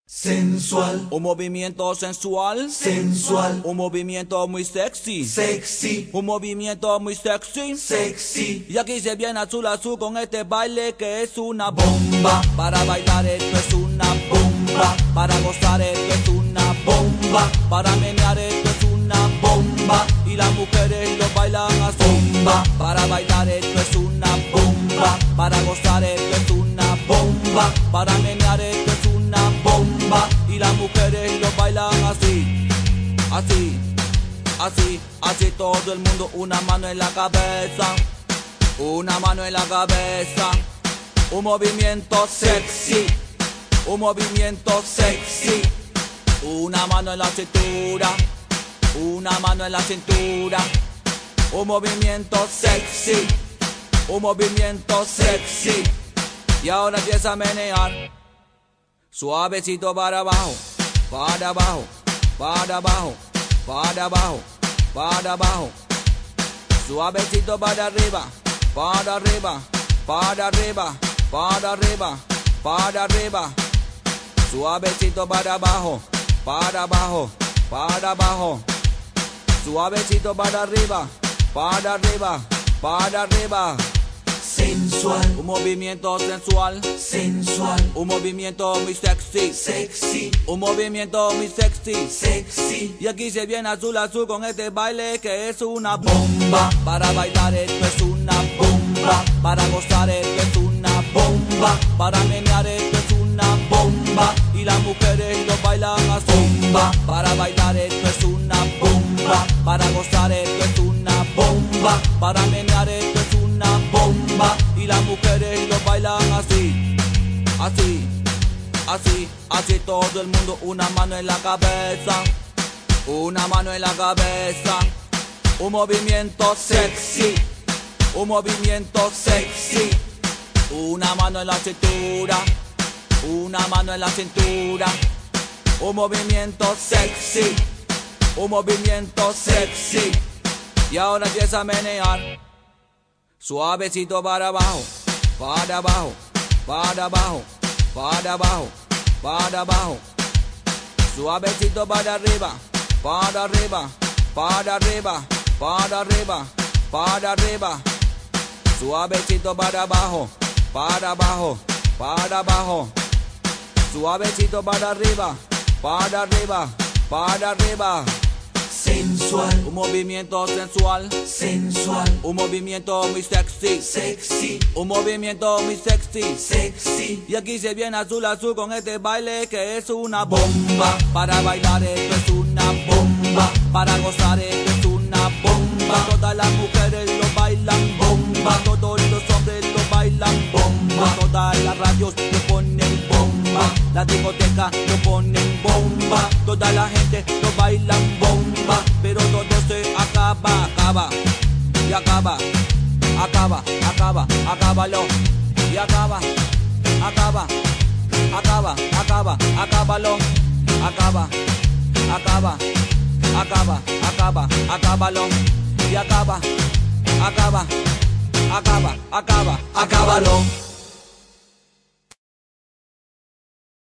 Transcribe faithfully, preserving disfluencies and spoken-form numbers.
sensual, un movimiento sensual, sensual, un movimiento muy sexy, sexy, un movimiento muy sexy, sexy. Y aquí se viene azul azul con este baile que es una bomba. Para bailar esto es una bomba, para gozar esto es una bomba, para menear esto es una bomba, y las mujeres lo bailan así. Bomba. Para bailar esto es una bomba, para gozar esto es una bomba, para menear esto es una bomba, y las mujeres lo bailan así, así, así, así todo el mundo, una mano en la cabeza, una mano en la cabeza, un movimiento sexy, un movimiento sexy, una mano en la cintura, una mano en la cintura, un movimiento sexy, un movimiento sexy, y ahora empieza a menear, suavecito para abajo, para abajo, para abajo, para abajo, para abajo, suavecito para arriba, para arriba, para arriba, para arriba, para arriba, suavecito para abajo, para abajo, para abajo, suavecito para arriba, para arriba, para arriba. Sensual, Un movimiento sensual, sensual, un movimiento muy sexy, sexy, un movimiento muy sexy. sexy. Y aquí se viene azul azul con este baile que es una bomba. Bomba, Para bailar esto es una bomba, para gozar esto es una bomba, para menear esto es una bomba, y las mujeres lo bailan así. bomba, Para bailar esto es una bomba, para gozar esto es una bomba, para menear esto es una bomba, y las mujeres lo bailan así, así, así, así todo el mundo, una mano en la cabeza, una mano en la cabeza, un movimiento sexy, un movimiento sexy, una mano en la cintura, una mano en la cintura, un movimiento sexy, un movimiento sexy, y ahora empieza a menear, suavecito para abajo, para abajo, para abajo, para abajo, para abajo, suavecito para arriba, para arriba, para arriba, para arriba, para arriba, suavecito para abajo, para abajo, para abajo, suavecito para arriba, para arriba, para arriba. sensual, Un movimiento sensual, sensual, un movimiento muy sexy, sexy, un movimiento muy sexy. sexy. Y aquí se viene azul azul con este baile que es una bomba. Bomba, Para bailar esto es una bomba, para gozar esto es una bomba. Todas las mujeres lo bailan bomba, todos los hombres lo bailan bomba. Todas las radios lo ponen bomba, las discotecas lo ponen bomba. Toda la gente lo bailan bomba, pero todo se acaba, acaba, y acaba, acaba, acaba, acábalo, y acaba, acaba, acaba, acaba, acábalo, acaba, acaba, acaba, acaba, acábalo, y acaba, acaba, acaba, acaba, acábalo.